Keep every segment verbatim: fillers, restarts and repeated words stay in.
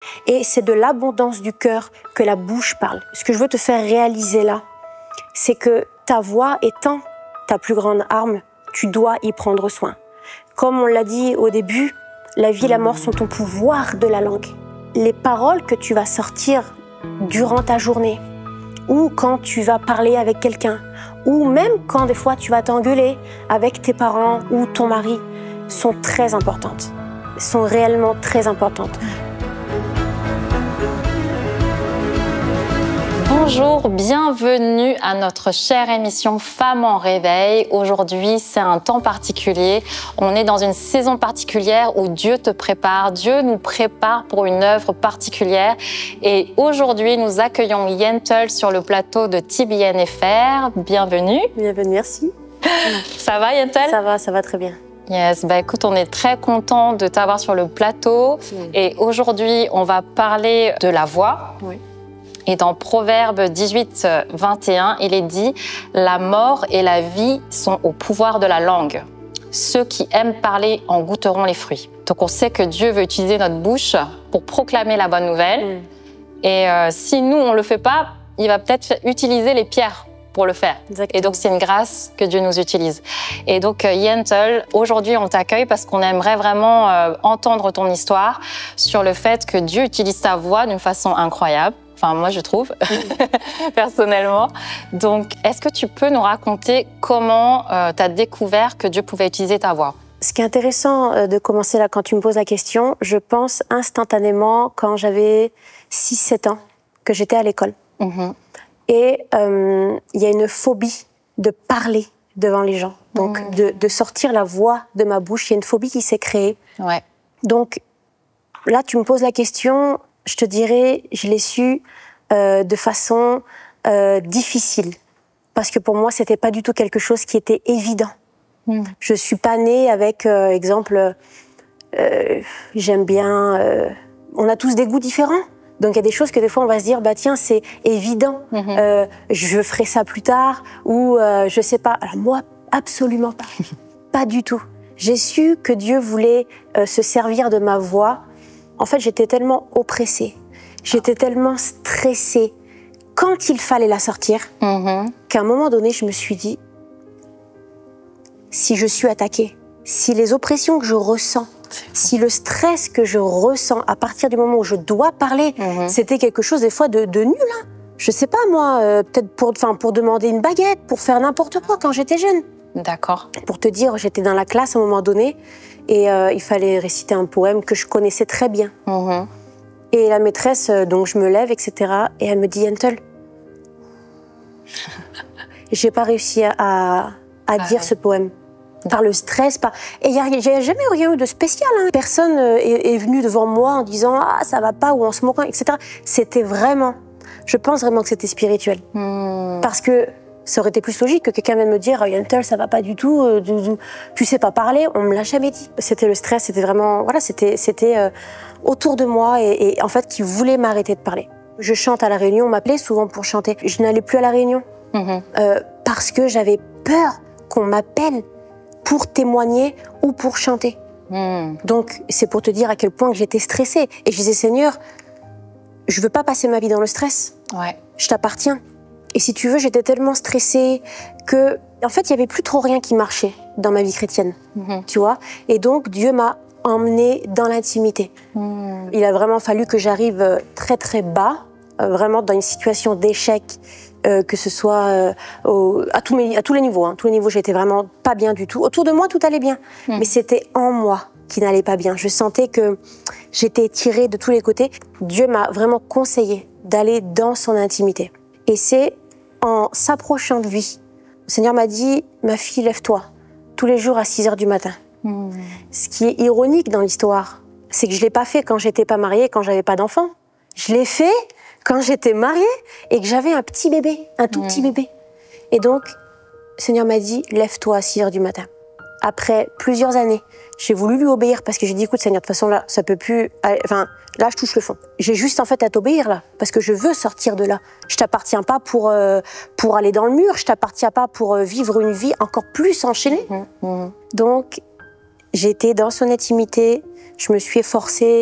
Et c'est de l'abondance du cœur que la bouche parle. Ce que je veux te faire réaliser là, c'est que ta voix étant ta plus grande arme, tu dois y prendre soin. Comme on l'a dit au début, la vie et la mort sont au pouvoir de la langue. Les paroles que tu vas sortir durant ta journée, ou quand tu vas parler avec quelqu'un, ou même quand des fois tu vas t'engueuler avec tes parents ou ton mari, sont très importantes, sont réellement très importantes. Bonjour, bienvenue à notre chère émission Femmes en réveil. Aujourd'hui, c'est un temps particulier. On est dans une saison particulière où Dieu te prépare. Dieu nous prépare pour une œuvre particulière. Et aujourd'hui, nous accueillons Yentel sur le plateau de T B N F R. Bienvenue. Bienvenue, merci. Ça va, Yentel? Ça va, ça va très bien. Yes, bah écoute, on est très content de t'avoir sur le plateau. Oui. Et aujourd'hui, on va parler de la voix. Oui. Et dans Proverbe dix-huit, vingt et un, il est dit « La mort et la vie sont au pouvoir de la langue. Ceux qui aiment parler en goûteront les fruits. » Donc on sait que Dieu veut utiliser notre bouche pour proclamer la bonne nouvelle. Mm. Et euh, si nous, on ne le fait pas, il va peut-être utiliser les pierres pour le faire. Exactement. Et donc c'est une grâce que Dieu nous utilise. Et donc Yentel, aujourd'hui on t'accueille parce qu'on aimerait vraiment euh, entendre ton histoire sur le fait que Dieu utilise ta voix d'une façon incroyable. Enfin, moi, je trouve, personnellement. Donc, est-ce que tu peux nous raconter comment euh, tu as découvert que Dieu pouvait utiliser ta voix? Ce qui est intéressant euh, de commencer là, quand tu me poses la question, je pense instantanément quand j'avais six sept ans, que j'étais à l'école. Mm-hmm. Et il euh, y a une phobie de parler devant les gens. Donc, mm. de, de sortir la voix de ma bouche. Il y a une phobie qui s'est créée. Ouais. Donc, là, tu me poses la question... Je te dirais, je l'ai su euh, de façon euh, difficile. Parce que pour moi, c'était pas du tout quelque chose qui était évident. Mm. Je suis pas née avec, euh, exemple, euh, j'aime bien... Euh, on a tous des goûts différents. Donc, il y a des choses que des fois, on va se dire, bah tiens, c'est évident. Mm-hmm. euh, je ferai ça plus tard. Ou euh, je sais pas. Alors moi, absolument pas. Pas du tout. J'ai su que Dieu voulait euh, se servir de ma voix. En fait, j'étais tellement oppressée, j'étais tellement stressée quand il fallait la sortir, mm-hmm. qu'à un moment donné, je me suis dit, si je suis attaquée, si les oppressions que je ressens, si le stress que je ressens à partir du moment où je dois parler, mm-hmm. c'était quelque chose des fois de, de nul. Hein. Je sais pas moi, euh, peut-être pour, enfin, pour demander une baguette, pour faire n'importe quoi quand j'étais jeune. D'accord. Pour te dire, j'étais dans la classe à un moment donné, et euh, il fallait réciter un poème que je connaissais très bien. Mmh. Et la maîtresse, euh, donc je me lève, et cetera. Et elle me dit, Yentel, j'ai pas réussi à, à ah, dire ouais. ce poème. Par le stress, par... Et il n'y a jamais rien eu de spécial. Hein. Personne est, est venu devant moi en disant, ah, ça va pas, ou en se moquant, et cetera. C'était vraiment, je pense vraiment que c'était spirituel. Mmh. Parce que ça aurait été plus logique que quelqu'un vienne me dire « Yentel, ça va pas du tout, euh, du, du, tu sais pas parler », on me l'a jamais dit. C'était le stress, c'était vraiment, voilà, c'était c'était euh, autour de moi et, et en fait qui voulait m'arrêter de parler. Je chante à la Réunion, on m'appelait souvent pour chanter. Je n'allais plus à la Réunion mm-hmm. euh, parce que j'avais peur qu'on m'appelle pour témoigner ou pour chanter. Mm. Donc c'est pour te dire à quel point que j'étais stressée. Et je disais « Seigneur, je veux pas passer ma vie dans le stress. Ouais. Je t'appartiens. » Et si tu veux, j'étais tellement stressée que, en fait, il y avait plus trop rien qui marchait dans ma vie chrétienne, mmh. tu vois. Et donc, Dieu m'a emmenée dans l'intimité. Mmh. Il a vraiment fallu que j'arrive très très bas, euh, vraiment dans une situation d'échec, euh, que ce soit euh, au, à, tous mes, à tous les niveaux. Hein. Tous les niveaux, j'étais vraiment pas bien du tout. Autour de moi, tout allait bien, mmh. mais c'était en moi qui n'allait pas bien. Je sentais que j'étais tirée de tous les côtés. Dieu m'a vraiment conseillé d'aller dans son intimité. Et c'est en s'approchant de lui, le Seigneur m'a dit « Ma fille, lève-toi, tous les jours à six heures du matin. Mmh. » Ce qui est ironique dans l'histoire, c'est que je ne l'ai pas fait quand j'étais pas mariée, quand j'avais pas d'enfant. Je l'ai fait quand j'étais mariée et que j'avais un petit bébé, un tout mmh. petit bébé. Et donc, le Seigneur m'a dit « Lève-toi à six heures du matin. » Après plusieurs années, j'ai voulu lui obéir parce que j'ai dit « Écoute, Seigneur, de toute façon, là, ça peut plus... » Enfin, là, je touche le fond. J'ai juste, en fait, à t'obéir, là, parce que je veux sortir de là. Je t'appartiens pas pour, euh, pour aller dans le mur, je t'appartiens pas pour euh, vivre une vie encore plus enchaînée. Mmh, mmh. Donc, j'étais dans son intimité, je me suis efforcée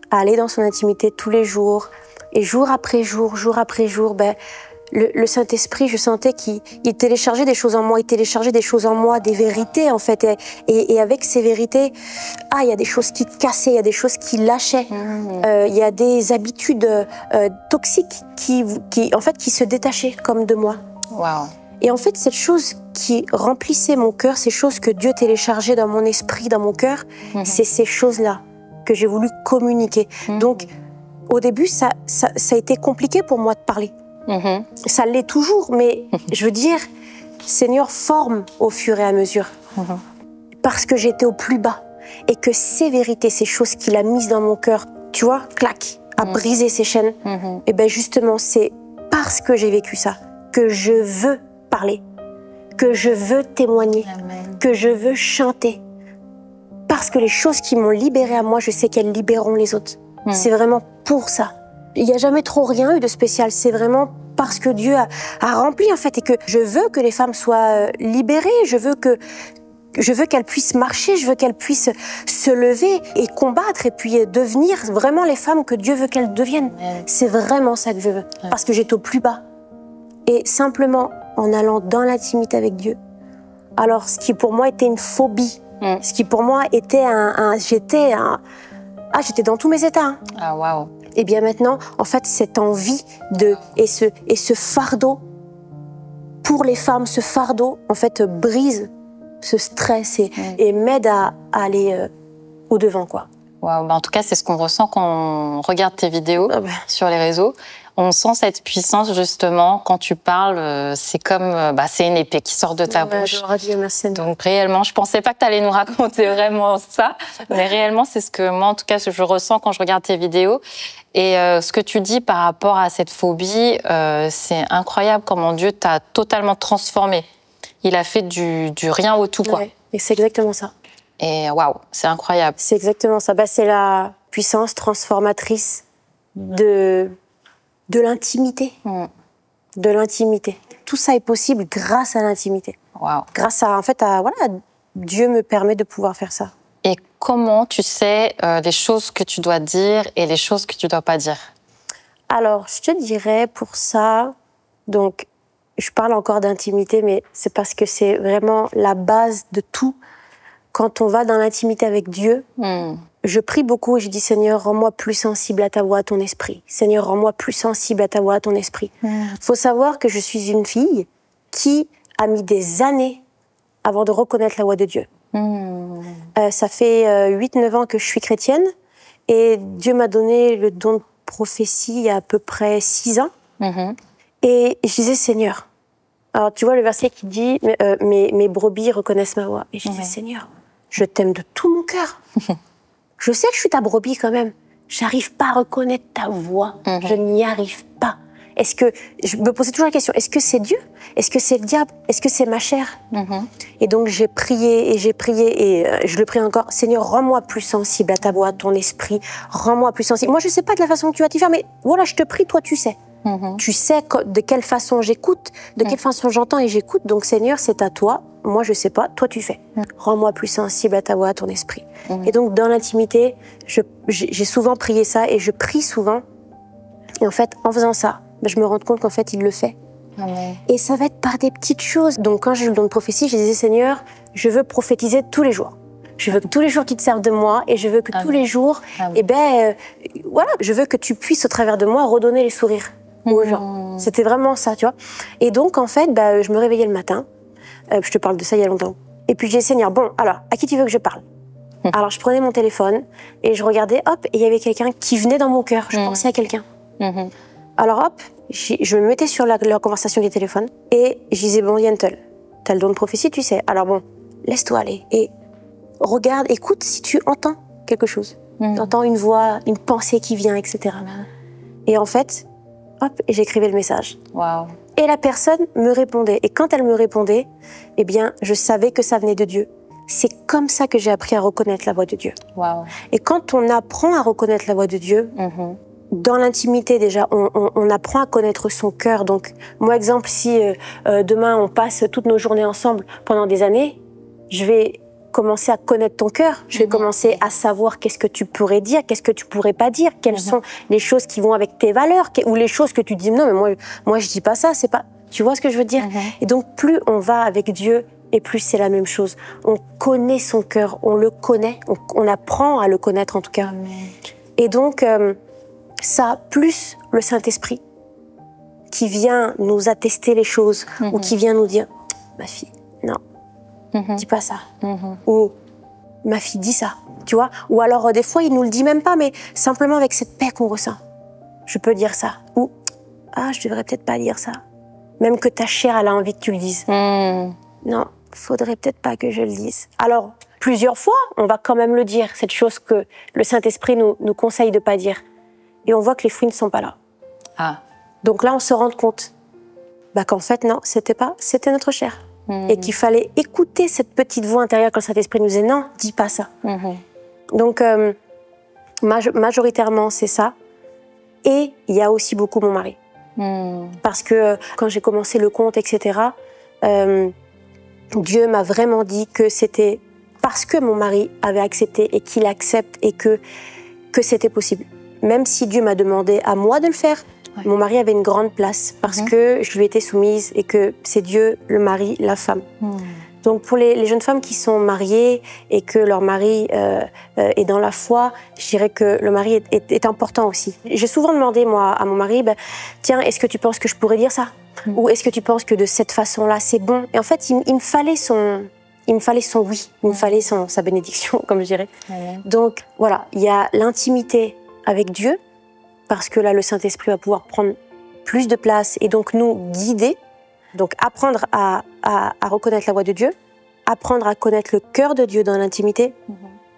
à aller dans son intimité tous les jours. Et jour après jour, jour après jour, ben, le, le Saint-Esprit, je sentais qu'il il téléchargeait des choses en moi, il téléchargeait des choses en moi, des vérités en fait. Et, et, et avec ces vérités, ah, il y a des choses qui cassaient, il y a des choses qui lâchaient. Mmh. Euh, il y a des habitudes euh, toxiques qui, qui, en fait, qui se détachaient comme de moi. Wow. Et en fait, cette chose qui remplissait mon cœur, ces choses que Dieu téléchargeait dans mon esprit, dans mon cœur, mmh. c'est ces choses-là que j'ai voulu communiquer. Mmh. Donc, au début, ça, ça, ça a été compliqué pour moi de parler. Mmh. Ça l'est toujours, mais je veux dire, Seigneur, forme au fur et à mesure. Mmh. Parce que j'étais au plus bas. Et que ces vérités, ces choses qu'il a mises dans mon cœur, tu vois, clac, à mmh. briser ces chaînes. Mmh. Et bien justement, c'est parce que j'ai vécu ça que je veux parler, que je veux témoigner, Amen. Que je veux chanter. Parce que les choses qui m'ont libérée à moi, je sais qu'elles libéreront les autres. Mmh. C'est vraiment pour ça. Il n'y a jamais trop rien eu de spécial. C'est vraiment parce que Dieu a, a rempli, en fait, et que je veux que les femmes soient libérées. Je veux que, je veux qu'elles puissent marcher. Je veux qu'elles puissent se lever et combattre et puis devenir vraiment les femmes que Dieu veut qu'elles deviennent. Ouais. C'est vraiment ça que je veux. Ouais. Parce que j'étais au plus bas. Et simplement, en allant dans l'intimité avec Dieu, alors ce qui pour moi était une phobie, mmh. ce qui pour moi était un... un j'étais un... Ah, j'étais dans tous mes états. Hein. Ah, waouh. Et bien maintenant, en fait, cette envie de et ce et ce fardeau pour les femmes, ce fardeau, en fait, brise ce stress et, mmh. et m'aide à, à aller euh, au devant, quoi. Waouh. Bah, en tout cas, c'est ce qu'on ressent quand on regarde tes vidéos ah ben. sur les réseaux. On sent cette puissance justement quand tu parles. C'est comme, bah, c'est une épée qui sort de ta ouais, bouche. Dieu, merci. Donc réellement, je pensais pas que tu allais nous raconter vraiment ça, mais réellement, c'est ce que moi, en tout cas, ce que je ressens quand je regarde tes vidéos. Et euh, ce que tu dis par rapport à cette phobie, euh, c'est incroyable comment Dieu t'a totalement transformé. Il a fait du, du rien au tout, quoi. Ouais, et c'est exactement ça. Et waouh, c'est incroyable. C'est exactement ça. Bah, c'est la puissance transformatrice de de l'intimité. Mm. De l'intimité. Tout ça est possible grâce à l'intimité. Wow. Grâce à, en fait, à, voilà, Dieu me permet de pouvoir faire ça. Et comment tu sais euh, les choses que tu dois dire et les choses que tu dois pas dire? Alors, je te dirais pour ça, donc, je parle encore d'intimité, mais c'est parce que c'est vraiment la base de tout. Quand on va dans l'intimité avec Dieu, mm. je prie beaucoup et je dis, Seigneur, rends-moi plus sensible à ta voix, à ton esprit. Seigneur, rends-moi plus sensible à ta voix, à ton esprit. Il mmh. faut savoir que je suis une fille qui a mis des années avant de reconnaître la voix de Dieu. Mmh. Euh, ça fait euh, huit neuf ans que je suis chrétienne et Dieu m'a donné le don de prophétie il y a à peu près six ans. Mmh. Et je disais, Seigneur, alors tu vois le verset qui dit, euh, mes, mes brebis reconnaissent ma voix. Et je disais, mmh. Seigneur, je t'aime de tout mon cœur. Je sais que je suis ta brebis quand même. J'arrive pas à reconnaître ta voix. Mmh. Je n'y arrive pas. Est-ce que je me posais toujours la question, est-ce que c'est Dieu? Est-ce que c'est le diable? Est-ce que c'est ma chair? Mmh. Et donc j'ai prié et j'ai prié et euh, je le prie encore. Seigneur, rends-moi plus sensible à ta voix, à ton esprit. Rends-moi plus sensible. Moi, je sais pas de la façon que tu vas t'y faire, mais voilà, je te prie, toi, tu sais. Mmh. Tu sais de quelle façon j'écoute, de quelle mmh. façon j'entends et j'écoute. Donc Seigneur, c'est à toi. Moi, je sais pas. Toi, tu fais. Mmh. Rends-moi plus sensible à ta voix, à ton esprit. Mmh. Et donc, dans l'intimité, je, j'ai souvent prié ça et je prie souvent. Et en fait, en faisant ça, ben, je me rends compte qu'en fait, il le fait. Amen. Et ça va être par des petites choses. Donc, quand j'ai eu le don de prophétie, je disais, Seigneur, je veux prophétiser tous les jours. Je veux que tous les jours, tu te serves de moi et je veux que Amen. Tous les jours, eh ben, euh, voilà, je veux que tu puisses, au travers de moi, redonner les sourires aux mmh. gens. C'était vraiment ça, tu vois. Et donc, en fait, ben, je me réveillais le matin. Euh, je te parle de ça il y a longtemps. Et puis, j'ai dit, Seigneur, bon, alors, à qui tu veux que je parle? Mmh. Alors, je prenais mon téléphone et je regardais, hop, et il y avait quelqu'un qui venait dans mon cœur. Je mmh. pensais à quelqu'un. Mmh. Alors, hop, je me mettais sur la, la conversation du téléphone et je disais, bon, Yentel, t'as le don de prophétie, tu sais. Alors, bon, laisse-toi aller et regarde, écoute si tu entends quelque chose. Mmh. Tu entends une voix, une pensée qui vient, et cetera. Mmh. Et en fait, hop, et j'écrivais le message. Wow. Et la personne me répondait. Et quand elle me répondait, eh bien, je savais que ça venait de Dieu. C'est comme ça que j'ai appris à reconnaître la voix de Dieu. Wow. Et quand on apprend à reconnaître la voix de Dieu, mm-hmm. dans l'intimité déjà, on, on, on apprend à connaître son cœur. Donc, moi, exemple, si euh, euh, demain on passe toutes nos journées ensemble pendant des années, je vais commencer à connaître ton cœur. Je vais mmh. commencer à savoir qu'est-ce que tu pourrais dire, qu'est-ce que tu pourrais pas dire, quelles mmh. sont les choses qui vont avec tes valeurs, ou les choses que tu dis non mais moi, moi je dis pas ça, c'est pas. Tu vois ce que je veux dire? mmh. Et donc plus on va avec Dieu, et plus c'est la même chose. On connaît son cœur, on le connaît, on, on apprend à le connaître en tout cas. mmh. Et donc euh, ça plus le Saint-Esprit qui vient nous attester les choses mmh. ou qui vient nous dire ma fille, non. Mmh. Dis pas ça. Mmh. Ou ma fille dit ça, tu vois. Ou alors des fois il nous le dit même pas, mais simplement avec cette paix qu'on ressent. Je peux dire ça. Ou ah je devrais peut-être pas dire ça. Même que ta chair elle a envie que tu le dises. Mmh. Non, faudrait peut-être pas que je le dise. Alors plusieurs fois on va quand même le dire, cette chose que le Saint-Esprit nous, nous conseille de pas dire. Et on voit que les fruits ne sont pas là. Ah. Donc là on se rend compte bah, qu'en fait non, c'était pas, c'était notre chair. Mmh. Et qu'il fallait écouter cette petite voix intérieure quand le Saint-Esprit nous disait non, dis pas ça. Mmh. Donc euh, maj majoritairement c'est ça. Et il y a aussi beaucoup mon mari. Mmh. Parce que euh, quand j'ai commencé le compte, et cetera, euh, Dieu m'a vraiment dit que c'était parce que mon mari avait accepté et qu'il accepte et que, que c'était possible. Même si Dieu m'a demandé à moi de le faire, ouais. Mon mari avait une grande place parce mmh. que je lui étais soumise et que c'est Dieu, le mari, la femme. Mmh. Donc pour les, les jeunes femmes qui sont mariées et que leur mari euh, euh, est dans la foi, je dirais que le mari est, est, est important aussi. J'ai souvent demandé moi à mon mari, ben, tiens, est-ce que tu penses que je pourrais dire ça? Mmh. Ou est-ce que tu penses que de cette façon-là c'est bon? Et en fait, il, il me fallait son, il me fallait son oui, il me mmh. fallait son, sa bénédiction, comme je dirais. Mmh. Donc voilà, il y a l'intimité avec Dieu, parce que là, le Saint-Esprit va pouvoir prendre plus de place et donc nous guider. Donc apprendre à, à, à reconnaître la voix de Dieu, apprendre à connaître le cœur de Dieu dans l'intimité mmh.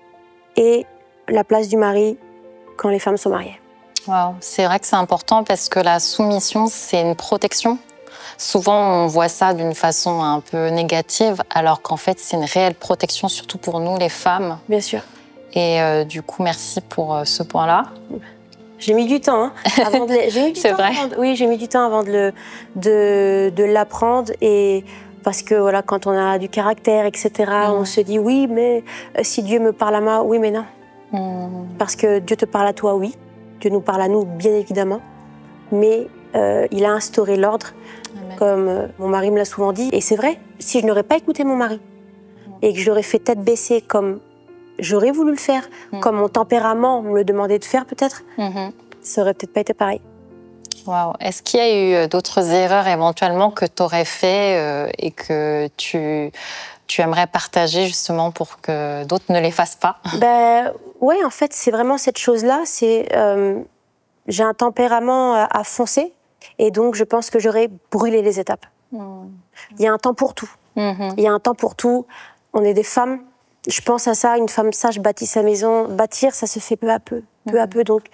et la place du mari quand les femmes sont mariées. Wow. C'est vrai que c'est important parce que la soumission, c'est une protection. Souvent, on voit ça d'une façon un peu négative, alors qu'en fait, c'est une réelle protection, surtout pour nous, les femmes. Bien sûr. Et euh, du coup, merci pour euh, ce point-là. J'ai mis du temps, hein, avant de les... C'est vrai. De... Oui, j'ai mis du temps avant de, le... de... de l'apprendre et parce que voilà, quand on a du caractère, et cetera, mmh. on se dit oui, mais si Dieu me parle à moi, oui, mais non. Mmh. Parce que Dieu te parle à toi, oui. Dieu nous parle à nous, bien évidemment. Mais euh, il a instauré l'ordre, comme euh, mon mari me l'a souvent dit. Et c'est vrai, si je n'aurais pas écouté mon mari mmh. et que je l'aurais fait tête baissée comme j'aurais voulu le faire, mmh. comme mon tempérament me le demandait de faire peut-être, mmh. ça aurait peut-être pas été pareil. Wow. Est-ce qu'il y a eu d'autres erreurs éventuellement que tu aurais fait euh, et que tu, tu aimerais partager justement pour que d'autres ne les fassent pas? Ben, oui, en fait, c'est vraiment cette chose-là. C'est, euh, j'ai un tempérament à, à foncer et donc je pense que j'aurais brûlé les étapes. Mmh. Il y a un temps pour tout. Mmh. Il y a un temps pour tout. On est des femmes. Je pense à ça, une femme sage bâtit sa maison. Bâtir, ça se fait peu à peu, peu mmh. à peu. Donc,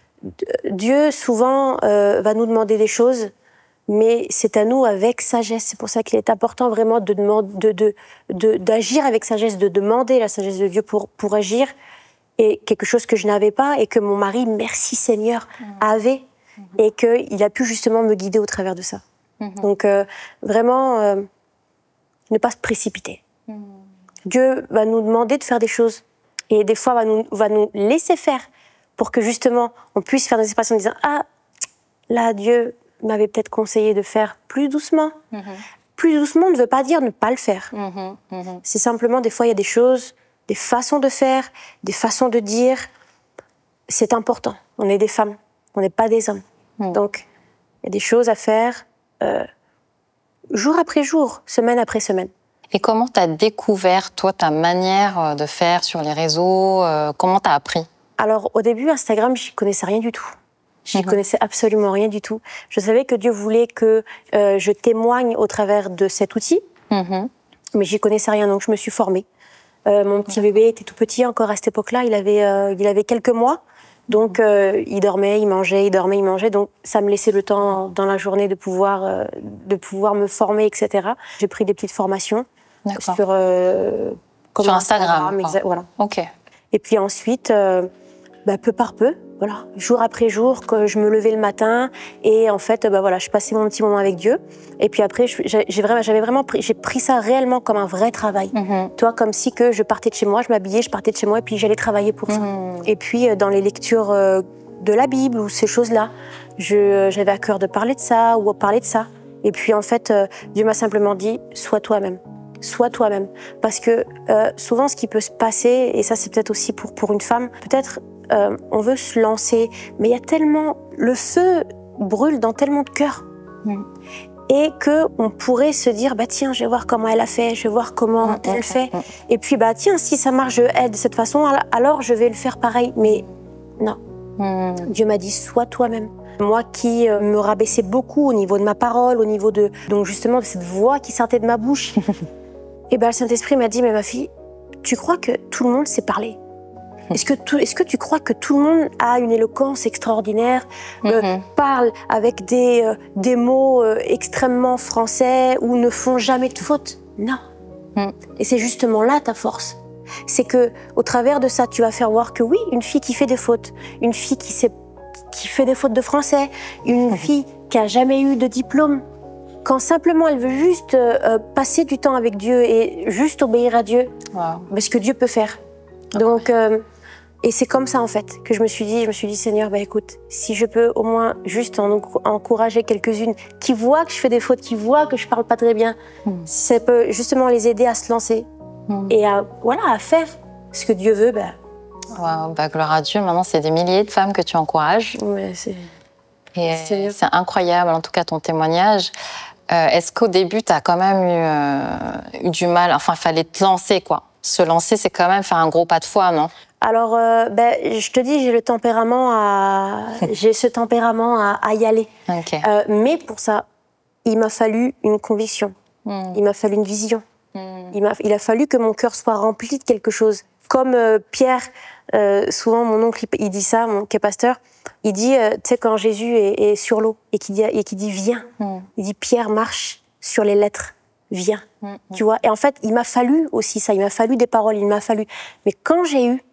Dieu, souvent, euh, va nous demander des choses, mais c'est à nous avec sagesse. C'est pour ça qu'il est important vraiment de demander, de, de, de, d'agir avec sagesse, de demander la sagesse de Dieu pour, pour agir. Et quelque chose que je n'avais pas et que mon mari, merci Seigneur, mmh. avait. Mmh. Et qu'il a pu justement me guider au travers de ça. Mmh. Donc, euh, vraiment, euh, ne pas se précipiter. Mmh. Dieu va nous demander de faire des choses et des fois va nous, va nous laisser faire pour que justement on puisse faire des expressions en disant « Ah, là Dieu m'avait peut-être conseillé de faire plus doucement. Mm-hmm. » Plus doucement ne veut pas dire ne pas le faire. Mm-hmm. Mm-hmm. C'est simplement des fois il y a des choses, des façons de faire, des façons de dire. C'est important. On est des femmes, on n'est pas des hommes. Mm. Donc il y a des choses à faire euh, jour après jour, semaine après semaine. Et comment tu as découvert, toi, ta manière de faire sur les réseaux? euh, Comment tu as appris? Alors, au début, Instagram, j'y connaissais rien du tout. J'y mmh. connaissais absolument rien du tout. Je savais que Dieu voulait que euh, je témoigne au travers de cet outil, mmh. mais j'y connaissais rien, donc je me suis formée. Euh, mon petit mmh. bébé était tout petit encore à cette époque-là, il avait, euh, il avait quelques mois, donc euh, il dormait, il mangeait, il dormait, il mangeait, donc ça me laissait le temps dans la journée de pouvoir, euh, de pouvoir me former, et cetera. J'ai pris des petites formations. Sur, euh, sur Instagram, Instagram oh. Voilà. Ok. Et puis ensuite, euh, bah, peu par peu, voilà, jour après jour, que je me levais le matin et en fait, bah voilà, je passais mon petit moment avec Dieu. Et puis après, j'ai vraiment, j'avais vraiment pris, j'ai pris ça réellement comme un vrai travail. Mm-hmm. Toi, comme si que je partais de chez moi, je m'habillais, je partais de chez moi et puis j'allais travailler pour ça. Mm-hmm. Et puis dans les lectures de la Bible ou ces choses-là, j'avais à cœur de parler de ça ou de parler de ça. Et puis en fait, Dieu m'a simplement dit, sois toi-même. Sois toi-même. Parce que euh, souvent, ce qui peut se passer, et ça c'est peut-être aussi pour, pour une femme, peut-être euh, on veut se lancer, mais il y a tellement... Le feu brûle dans tellement de cœurs. Mm. Et qu'on pourrait se dire, bah tiens, je vais voir comment elle a fait, je vais voir comment mm. elle fait. Mm. Et puis, bah tiens, si ça marche, je aide de cette façon, alors je vais le faire pareil. Mais non. Mm. Dieu m'a dit, sois toi-même. Moi qui euh, me rabaissais beaucoup au niveau de ma parole, au niveau de... Donc justement, de cette voix qui sortait de ma bouche... Et ben, le Saint-Esprit m'a dit, mais ma fille, tu crois que tout le monde sait parler? Est-ce que, tout, est-ce que tu crois que tout le monde a une éloquence extraordinaire, euh, mm-hmm. parle avec des, euh, des mots euh, extrêmement français ou ne font jamais de fautes? Non. Mm. Et c'est justement là ta force. C'est que au travers de ça, tu vas faire voir que oui, une fille qui fait des fautes, une fille qui, sait, qui fait des fautes de français, une mm-hmm. fille qui a jamais eu de diplôme, quand simplement elle veut juste euh, passer du temps avec Dieu et juste obéir à Dieu, wow. ben, ce que Dieu peut faire. Okay. Donc, euh, et c'est comme ça en fait que je me suis dit, je me suis dit Seigneur, bah écoute, si je peux au moins juste en encourager quelques-unes qui voient que je fais des fautes, qui voient que je parle pas très bien, mm. si ça peut justement les aider à se lancer mm. et à voilà à faire ce que Dieu veut, ben. Wow, bah gloire à Dieu. Maintenant, c'est des milliers de femmes que tu encourages. Ouais, c'est. Et c'est incroyable, en tout cas, ton témoignage. Euh, Est-ce qu'au début, tu as quand même eu, euh, eu du mal, enfin, il fallait te lancer, quoi. Se lancer, c'est quand même faire un gros pas de foi, non? Alors, euh, ben, je te dis, j'ai le tempérament à... j'ai ce tempérament à, à y aller. Okay. Euh, mais pour ça, il m'a fallu une conviction. Mm. Il m'a fallu une vision. Mm. Il, il a fallu que mon cœur soit rempli de quelque chose. Comme euh, Pierre, euh, souvent mon oncle, il dit ça, mon qui est pasteur, il dit, euh, tu sais, quand Jésus est, est sur l'eau et qu'il dit, et qu'il dit viens, mm. il dit Pierre marche sur les lettres, viens, mm. tu vois. Et en fait, il m'a fallu aussi ça, il m'a fallu des paroles, il m'a fallu. Mais quand j'ai eu,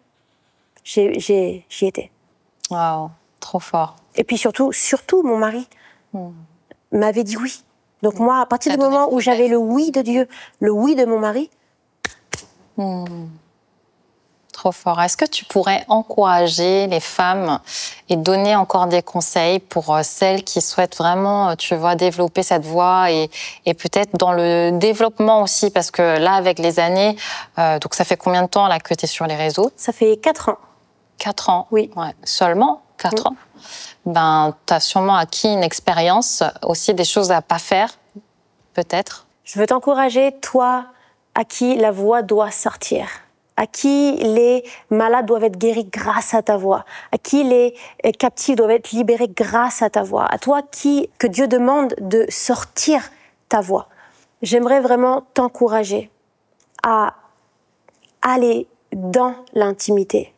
j'y étais. Waouh, trop fort. Et puis surtout, surtout mon mari mm. m'avait dit oui. Donc moi, à partir du moment où j'avais le oui de Dieu, le oui de mon mari. Mm. Trop fort. Est-ce que tu pourrais encourager les femmes et donner encore des conseils pour celles qui souhaitent vraiment, tu vois, développer cette voie et, et peut-être dans le développement aussi, parce que là, avec les années, euh, donc ça fait combien de temps là que tu es sur les réseaux? Ça fait quatre ans. Quatre ans? Oui. Ouais. Seulement quatre oui. ans? Ben, tu as sûrement acquis une expérience, aussi des choses à pas faire, peut-être. Je veux t'encourager, toi, à qui la voix doit sortir. À qui les malades doivent être guéris grâce à ta voix, à qui les captifs doivent être libérés grâce à ta voix, à toi qui, que Dieu demande de sortir ta voix. J'aimerais vraiment t'encourager à aller dans l'intimité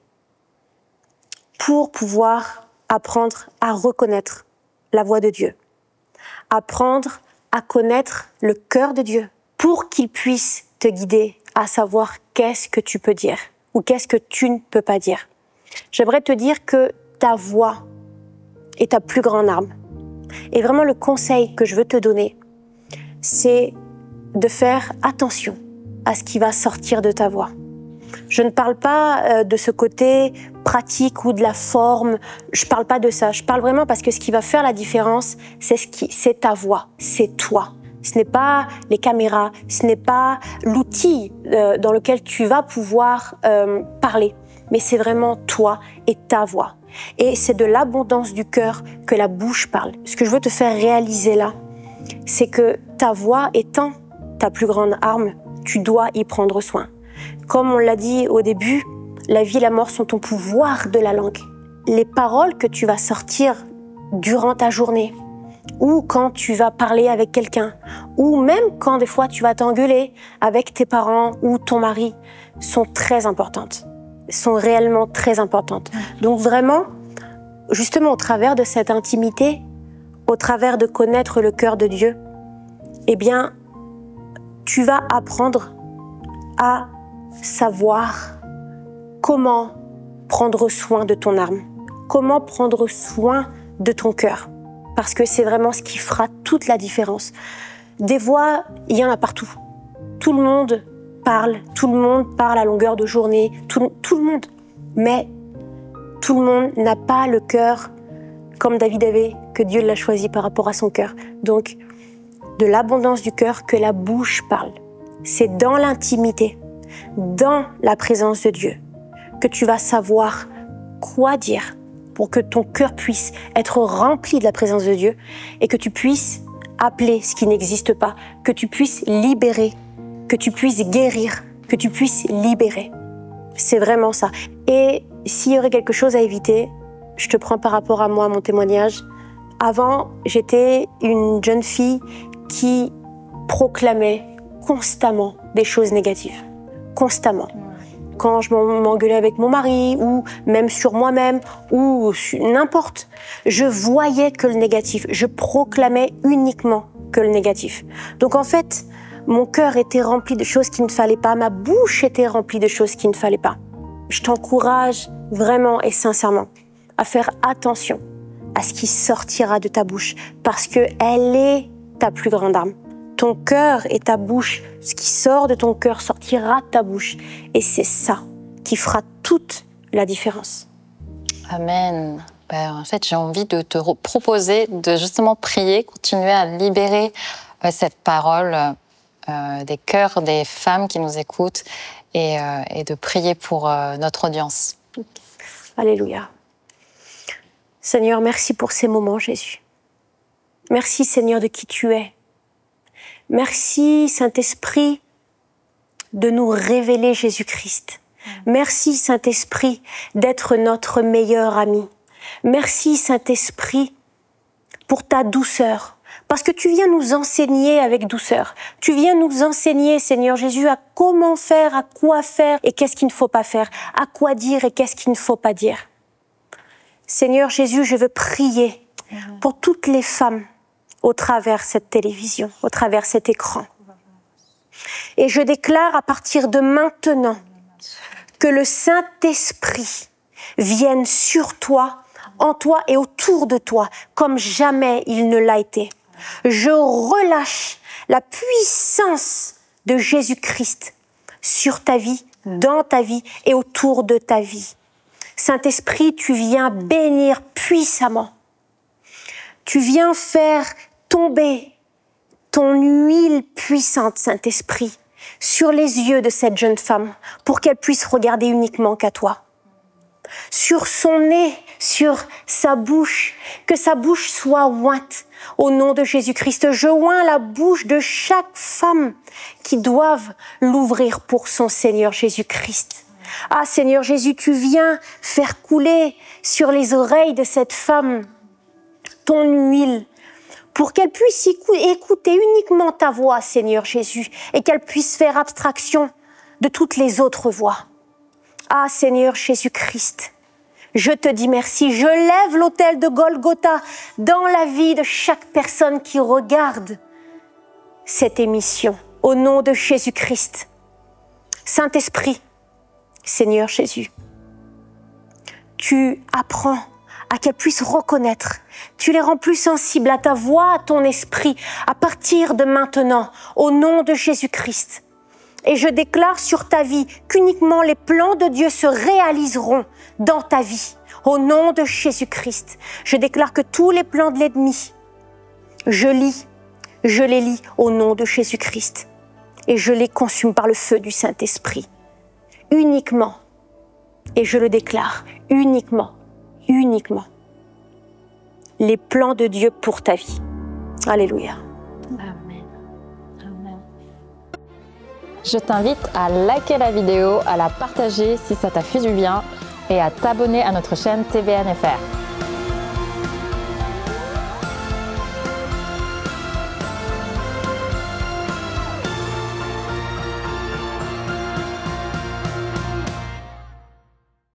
pour pouvoir apprendre à reconnaître la voix de Dieu, apprendre à connaître le cœur de Dieu pour qu'il puisse te guider à savoir qu'est-ce que tu peux dire ou qu'est-ce que tu ne peux pas dire. J'aimerais te dire que ta voix est ta plus grande arme. Et vraiment, le conseil que je veux te donner, c'est de faire attention à ce qui va sortir de ta voix. Je ne parle pas de ce côté pratique ou de la forme, je ne parle pas de ça. Je parle vraiment parce que ce qui va faire la différence, c'est ce qui, c'est ta voix, c'est toi. Ce n'est pas les caméras, ce n'est pas l'outil euh, dans lequel tu vas pouvoir euh, parler, mais c'est vraiment toi et ta voix. Et c'est de l'abondance du cœur que la bouche parle. Ce que je veux te faire réaliser là, c'est que ta voix étant ta plus grande arme, tu dois y prendre soin. Comme on l'a dit au début, la vie et la mort sont au pouvoir de la langue. Les paroles que tu vas sortir durant ta journée, ou quand tu vas parler avec quelqu'un, ou même quand des fois tu vas t'engueuler avec tes parents ou ton mari, sont très importantes, sont réellement très importantes. Donc vraiment, justement au travers de cette intimité, au travers de connaître le cœur de Dieu, eh bien, tu vas apprendre à savoir comment prendre soin de ton âme, comment prendre soin de ton cœur. Parce que c'est vraiment ce qui fera toute la différence. Des voix, il y en a partout. Tout le monde parle, tout le monde parle à longueur de journée, tout, tout le monde. Mais tout le monde n'a pas le cœur comme David avait, que Dieu l'a choisi par rapport à son cœur. Donc, de l'abondance du cœur que la bouche parle. C'est dans l'intimité, dans la présence de Dieu, que tu vas savoir quoi dire pour que ton cœur puisse être rempli de la présence de Dieu et que tu puisses appeler ce qui n'existe pas, que tu puisses libérer, que tu puisses guérir, que tu puisses libérer. C'est vraiment ça. Et s'il y aurait quelque chose à éviter, je te prends par rapport à moi, mon témoignage. Avant, j'étais une jeune fille qui proclamait constamment des choses négatives. Constamment. Quand je m'engueulais avec mon mari, ou même sur moi-même, ou n'importe, je voyais que le négatif. Je proclamais uniquement que le négatif. Donc en fait, mon cœur était rempli de choses qu'il ne fallait pas. Ma bouche était remplie de choses qu'il ne fallait pas. Je t'encourage vraiment et sincèrement à faire attention à ce qui sortira de ta bouche, parce qu'elle est ta plus grande arme. Ton cœur et ta bouche, ce qui sort de ton cœur sortira de ta bouche. Et c'est ça qui fera toute la différence. Amen. Ben, en fait, j'ai envie de te proposer de justement prier, continuer à libérer euh, cette parole euh, des cœurs des femmes qui nous écoutent et, euh, et de prier pour euh, notre audience. Alléluia. Seigneur, merci pour ces moments, Jésus. Merci, Seigneur, de qui tu es. Merci, Saint-Esprit, de nous révéler Jésus-Christ. Merci, Saint-Esprit, d'être notre meilleur ami. Merci, Saint-Esprit, pour ta douceur. Parce que tu viens nous enseigner avec douceur. Tu viens nous enseigner, Seigneur Jésus, à comment faire, à quoi faire et qu'est-ce qu'il ne faut pas faire, à quoi dire et qu'est-ce qu'il ne faut pas dire. Seigneur Jésus, je veux prier pour toutes les femmes au travers cette télévision, au travers cet écran. Et je déclare à partir de maintenant que le Saint-Esprit vienne sur toi, en toi et autour de toi, comme jamais il ne l'a été. Je relâche la puissance de Jésus-Christ sur ta vie, dans ta vie et autour de ta vie. Saint-Esprit, tu viens bénir puissamment. Tu viens faire tomber ton huile puissante, Saint-Esprit, sur les yeux de cette jeune femme pour qu'elle puisse regarder uniquement qu'à toi. Sur son nez, sur sa bouche, que sa bouche soit ointe au nom de Jésus-Christ. Je oins la bouche de chaque femme qui doivent l'ouvrir pour son Seigneur Jésus-Christ. Ah Seigneur Jésus, tu viens faire couler sur les oreilles de cette femme ton huile pour qu'elle puisse écouter uniquement ta voix, Seigneur Jésus, et qu'elle puisse faire abstraction de toutes les autres voix. Ah Seigneur Jésus-Christ, je te dis merci. Je lève l'autel de Golgotha dans la vie de chaque personne qui regarde cette émission. Au nom de Jésus-Christ. Saint-Esprit, Seigneur Jésus, tu apprends à qu'elles puissent reconnaître. Tu les rends plus sensibles à ta voix, à ton esprit, à partir de maintenant, au nom de Jésus-Christ. Et je déclare sur ta vie qu'uniquement les plans de Dieu se réaliseront dans ta vie, au nom de Jésus-Christ. Je déclare que tous les plans de l'ennemi, je lis, je les lis au nom de Jésus-Christ. Et je les consume par le feu du Saint-Esprit. Uniquement, et je le déclare, uniquement, uniquement, les plans de Dieu pour ta vie. Alléluia. Amen. Amen. Je t'invite à liker la vidéo, à la partager si ça t'a fait du bien et à t'abonner à notre chaîne T V N F R.